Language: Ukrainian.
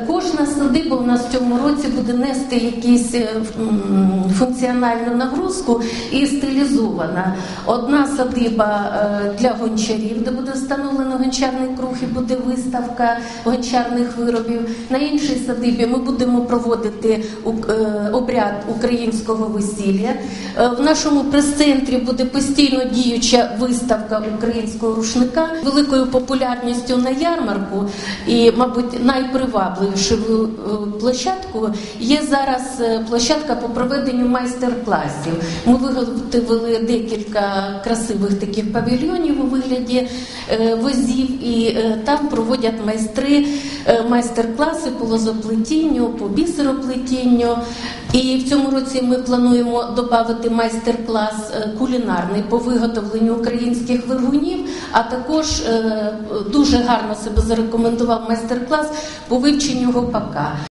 Кожна садиба у нас в цьому році буде нести якусь функціональну нагрузку і стилізована. Одна садиба для гончарів, де буде встановлено гончарний круг і буде виставка гончарних виробів. На іншій садибі ми будемо проводити обряд українського весілля. В нашому прес-центрі буде постійно діюча виставка українського рушника. Великою популярністю на ярмарку і, мабуть, найпривабливішою площадкою є зараз площадка по проведенню майстер-класів. Ми виготовили декілька красивих таких павільйонів у вигляді возів, і там проводять майстри майстер-класи по лозоплетінню, по бісероплетінню. І в цьому році ми плануємо додати майстер-клас кулінарний по виготовленню українських вергунів, а також дуже гарно себе зарекомендував майстер-клас по вивченню гопака.